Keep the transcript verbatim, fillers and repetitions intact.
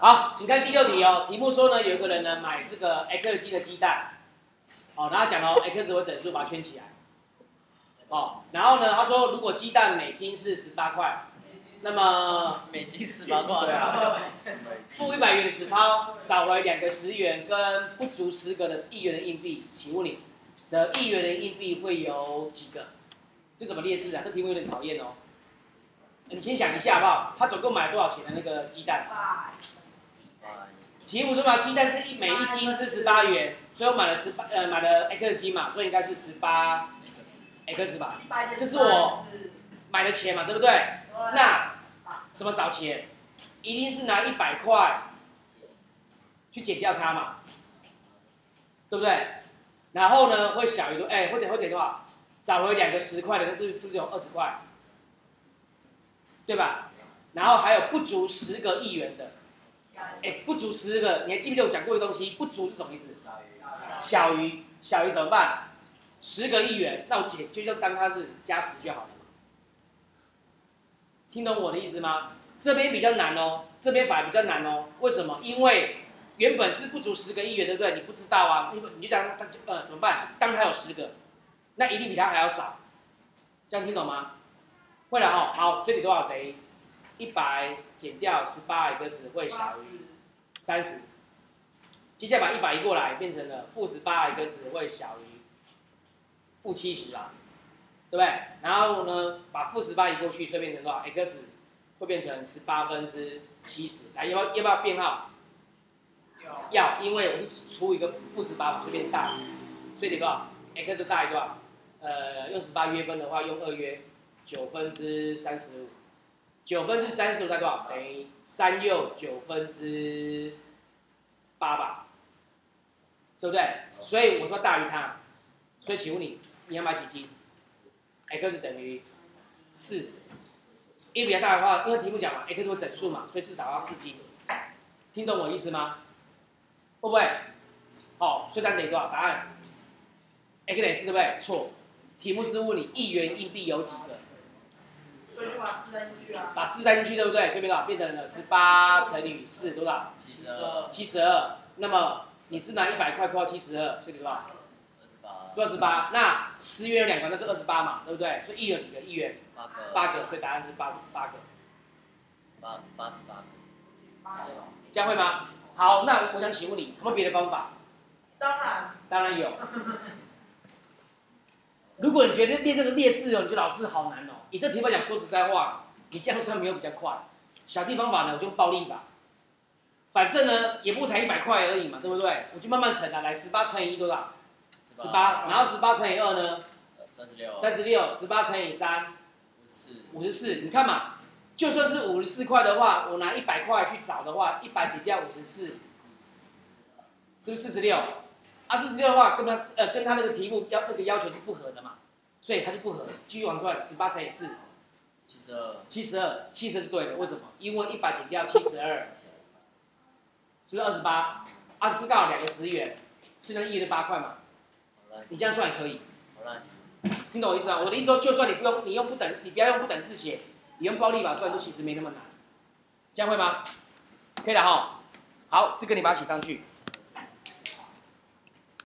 好，请看第六题哦。题目说呢，有一个人呢买这个 X 斤的鸡蛋，哦，然后讲哦 ，X 为整数，把它圈起来。哦，然后呢，他说如果鸡蛋每斤是十八块，那么每斤十八块， 对啊，负一百元的纸钞，找回两个十元跟不足十个的一元的硬币，请问你，则一元的硬币会有几个？这怎么列式啊？这题目有点讨厌哦。你先想一下好不好？他总共买了多少钱的那个鸡蛋？题目说嘛，鸡蛋是一每一斤是十八元，所以我买了十八呃买了 X 斤嘛，所以应该是十八 X 吧。这是我买的钱嘛，对不对？那怎么找钱？一定是拿一百块去减掉它嘛，对不对？然后呢，会小于多哎，会等会等多少？找回两个十块的，那是是不是有二十块？对吧？然后还有不足十个亿元的，哎，不足十个，你还记不记得我讲过一个东西？不足是什么意思？小于，小于怎么办？十个亿元，那我就就就当它是加十就好了嘛。听懂我的意思吗？这边比较难哦，这边反而比较难哦。为什么？因为原本是不足十个亿元，对不对？你不知道啊，你你就讲呃怎么办？当它有十个，那一定比它还要少。这样听懂吗？会了哈，好，所以你多少等于一百减掉十八 x 会小于三十。接下来把一百移过来，变成了负十八 x 会小于负七十啊，对不对？然后呢，把负十八移过去，所以变成多少 x 会变成十八分之七十。来，要不要要不要变号？要，因为我是除一个负十八嘛，所以变大于，所以得多少 x 大于多少？呃，用十八约分的话，用二约。九分之三十五，九分之三十五等于多少？等于三又九分之八吧，对不对？所以我说大于它，所以请问你，你要买几斤 ？x 等于四，一比它大的话，因为题目讲嘛 ，x 为整数嘛，所以至少要四斤。听懂我意思吗？会不会？好、哦，所以它等于多少？答案 x 等于四，对不对？错，题目是问你一元硬币有几个？ 所以就把四加进去啊。 把四加进去，对不对？所以变多少？变成了十八乘以四多少？ 七十二。 七十二。那么你是拿一百块扣到七十二，所以多少？ 二十八。 是二十八。那十元有两个，那是二十八嘛，对不对？所以一有几个？一元。 八个。 八个，所以答案是八十八个。 八八十八个。 八个。 这样会吗？好，那我想请问你，有没有别的方法？ 当然。 当然有。如果你觉得练这个列式哦，你觉得老师好难哦。以这题目讲，说实在话，你这样算没有比较快。小弟方法呢，我就用暴力法。反正呢，也不才一百块而已嘛，对不对？我就慢慢乘啊，来，十八乘以一多少？十八，然后十八乘以二呢？ 三十六。 三十六，十八乘以三？ 五十四。 五十四，你看嘛，就算是五十四块的话，我拿一百块去找的话，一百减掉五十四，是不是四十六？啊，四十六的话，跟他呃跟他那个题目要那个要求是不合的嘛，所以他就不合。继续往出来，十八乘以四， 七十二。七十二，七十是对的，为什么？因为一百减掉七十二，是不是二十八？啊，是刚好两个十元，是那一的八块嘛？你这样算也可以。 好烂。 听懂我意思吗？我的意思说，就算你不用，你用不等，你不要用不等式写，你用暴力法算，都其实没那么难。这样会吗？可以了哈。好，这个你把它写上去。